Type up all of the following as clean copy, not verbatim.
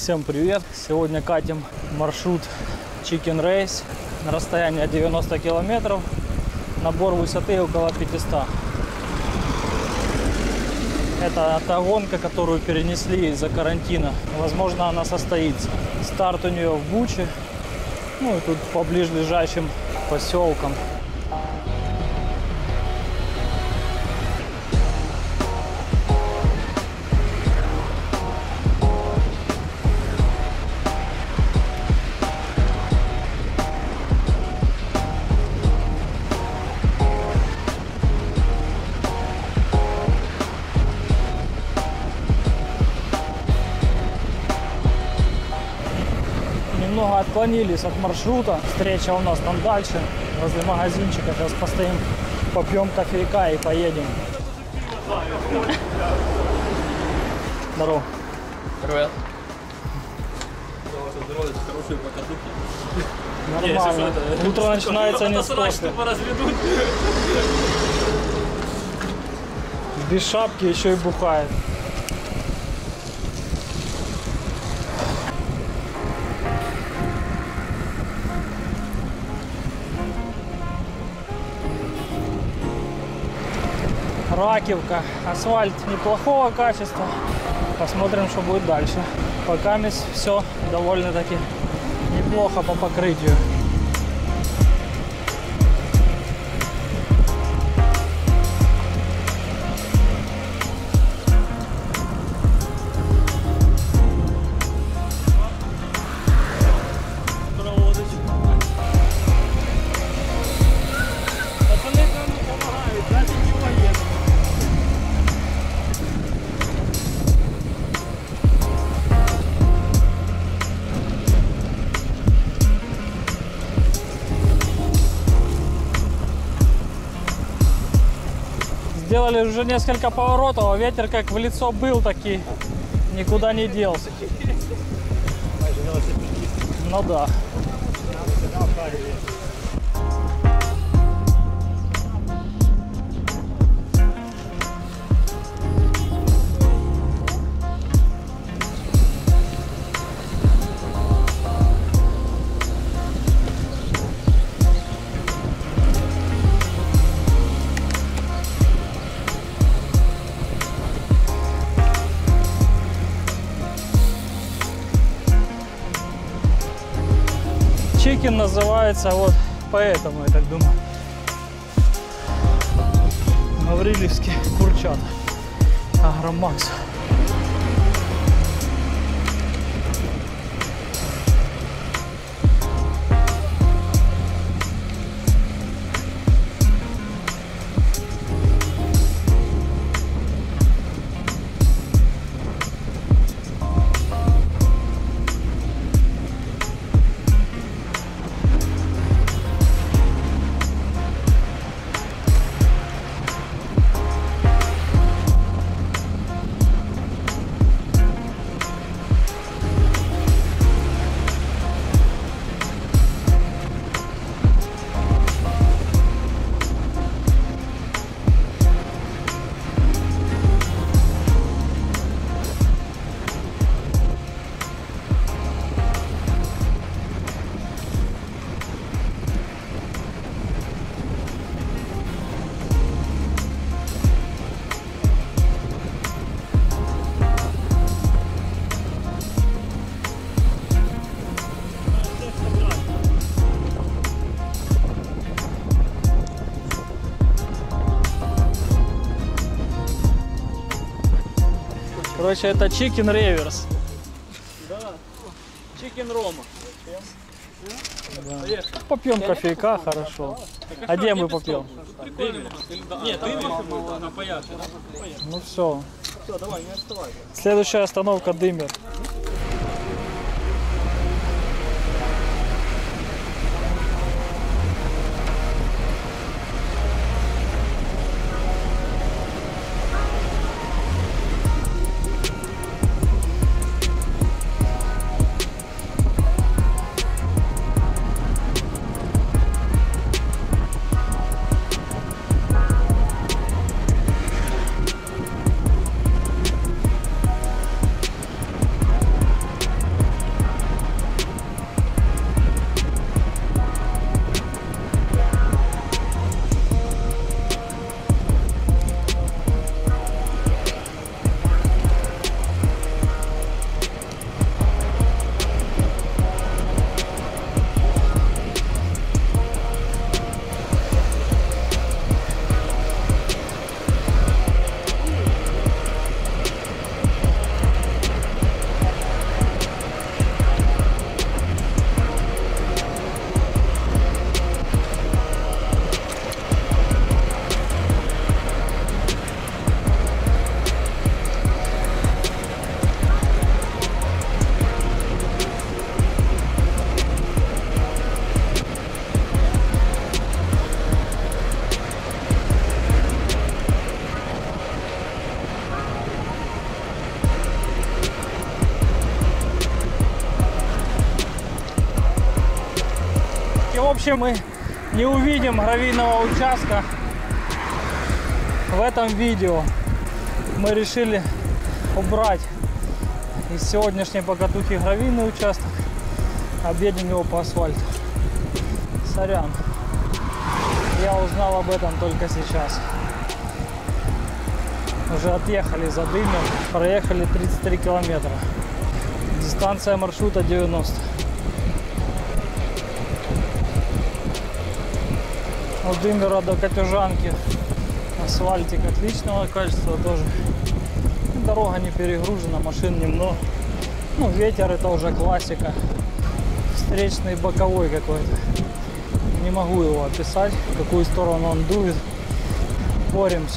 Всем привет! Сегодня катим маршрут Chicken Race на расстояние 90 километров. Набор высоты около 500. Это та гонка, которую перенесли из-за карантина. Возможно, она состоится. Старт у нее в Буче, ну и тут по ближайшим поселкам. Немного отклонились от маршрута. Встреча у нас там дальше, возле магазинчика. Сейчас постоим, попьем кофейка и поедем. Здорово. Привет. Нормально. Утро начинается не с кофе. Без шапки еще и бухает. Ракивка. Асфальт неплохого качества. Посмотрим, что будет дальше. Пока все довольно-таки неплохо по покрытию. Сделали уже несколько поворотов, а ветер как в лицо был, таки никуда не делся. Ну да. Chicken называется вот поэтому, я так думаю. Гаврилевские курчата. Агромакс. Короче, это Chicken Reverse. Да. Chicken Roma. Да. Попьем кофейка, хорошо. А где мы попьем? Нет, ты на поярче. Ну все. Все, давай, не отставай. Следующая остановка Дымер. общем, мы не увидим гравийного участка в этом видео. Мы решили убрать из сегодняшней покатухи гравийный участок, объедем его по асфальту. Сорян, я узнал об этом только сейчас. Уже отъехали за Дымем, проехали 33 километра. Дистанция маршрута 90. От Дымера до Катюжанки асфальтик отличного качества тоже. Дорога не перегружена, машин немного. Ну, ветер это уже классика. Встречный боковой какой-то. Не могу его описать, в какую сторону он дует. Боремся.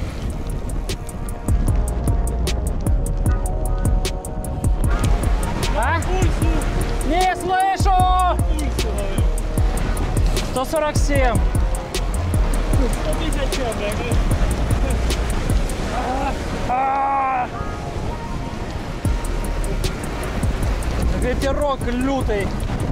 А? Не слышу! 147. 150 чё, блядь? Ветерок лютый.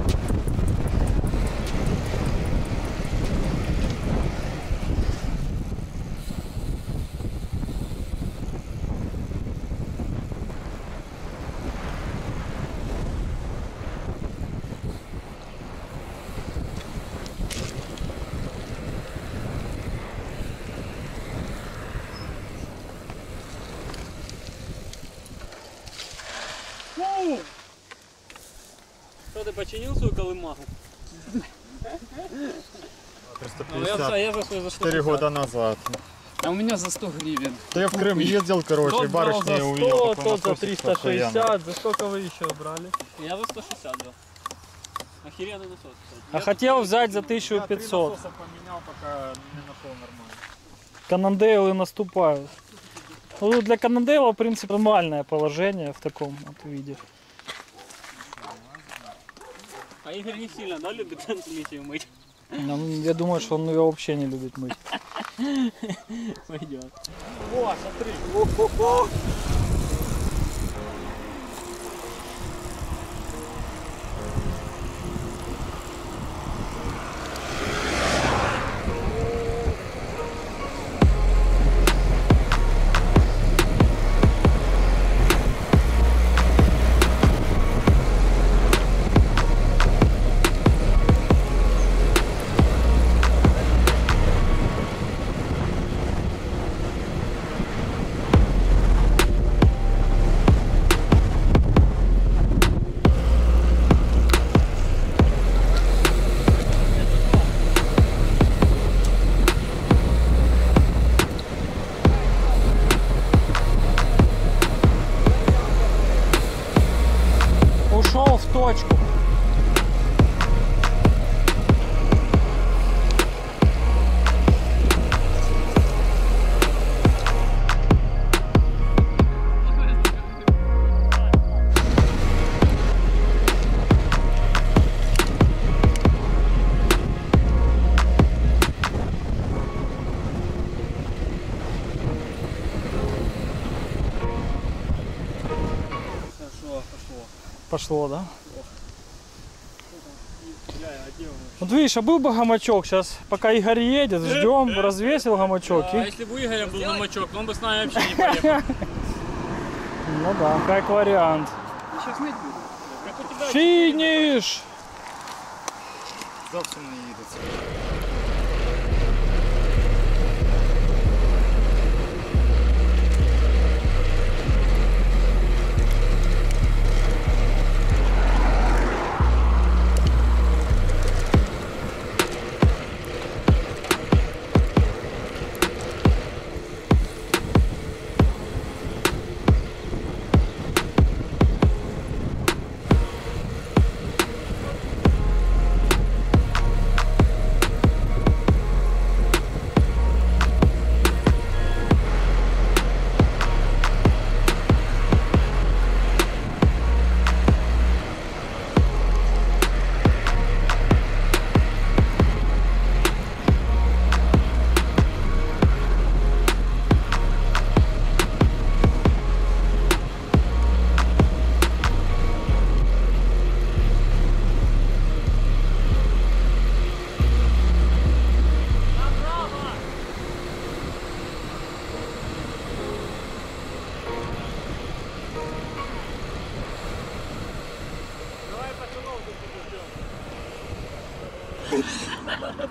Что, ты починил свою колымагу? 350 я за свой за 4 года назад. А у меня за 100 гривен. Да я в Крым ездил, короче, и барышни увидел. тот за 360. За сколько вы еще брали? Я за 160 дал. Охеренный насос, кстати. А хотел взять за 1500. поменял, пока не нашел нормально. Канандейлы наступают. Ну, для Канандейла, в принципе, нормальное положение в таком вот виде. А Игорь не сильно, да, любит литий мыть? Ну, я думаю, что он ее вообще не любит мыть. Пойдет. О, смотри. Ушел в точку. Пошло, да? Вот видишь, а был бы гамачок, сейчас пока Игорь едет, ждем, развесил гамачок А и... если бы у Игоря был намочок, он бы с нами вообще не поехал. Ну да, как вариант. Сейчас мыть буду. Как у тебя? Финиш! Зовсім не їдеться.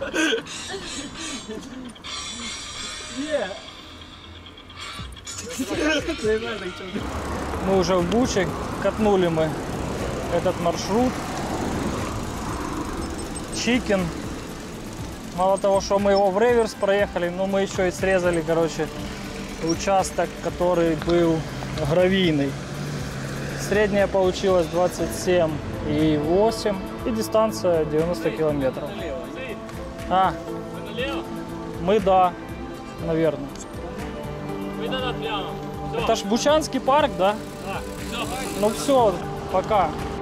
Мы уже в Буче, катнули мы этот маршрут. Чикен. Мало того, что мы его в реверс проехали, но мы еще и срезали, короче, участок, который был гравийный. Средняя получилась 27,8 и дистанция 90 километров. А, Вы налево? мы да, наверное. Вы назад прямо. Все. Это ж Бучанский парк, да? Так, все. Ну все, пока.